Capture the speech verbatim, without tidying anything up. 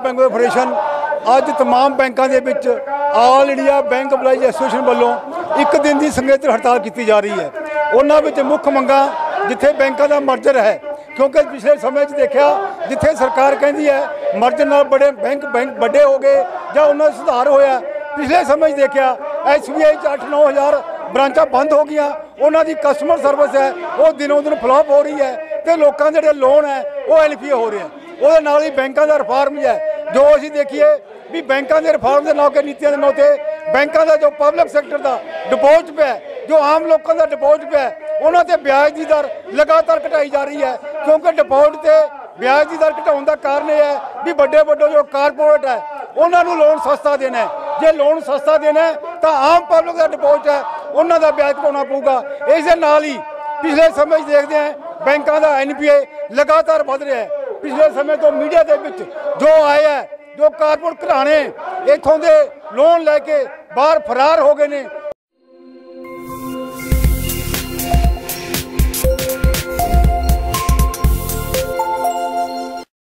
Bank federation अज तमाम बैंकों के विच all India bank employees association वालों एक दिन की संगत हड़ताल की जा रही है। उन्होंने मुख्य मंगा जिथे बैंकों का मर्जर है, क्योंकि पिछले समय देखा जिथे सरकार कहती है मर्जर नाल बड़े बैंक बैंक बड़े हो गए या उन्होंने सुधार होया। पिछले समय देखा एस बी आई अठ नौ हज़ार ब्रांचा बंद हो गई, उन्होंने कस्टमर सर्विस है वो दिनों दिन फ्लॉप हो रही है, तो लोगों के जो लोन है वो एल पी हो रहे हैं। वो नाल ही बैंकों का रिफॉर्म है जो असीं देखिए भी बैंकों के रिफॉर्म के नाते नीतियों के नाते बैंकों का जो पब्लिक सैक्टर का डिपोजिट पे है, जो आम लोगों का डिपोजिट पे है, उन्होंने ब्याज की दर लगातार घटाई जा रही है। क्योंकि डिपोजिट से ब्याज की दर घटाने का कारण यह है भी बड़े बड़े जो कारपोरेट है उन्होंने लोन सस्ता देना है। जे लोन सस्ता देना है तो आम पब्लिक का डिपोजिट है उन्होंने का ब्याज घटाना पऊगा। इस नाल ही पिछले समय देखते हैं बैंकों का एन पी ए लगातार बढ़ रहा है। पिछले समय तो मीडिया के विच जो आया है जो कारपोरेट घराने इत्थों के लोन लैके बाहर फरार हो गए ने,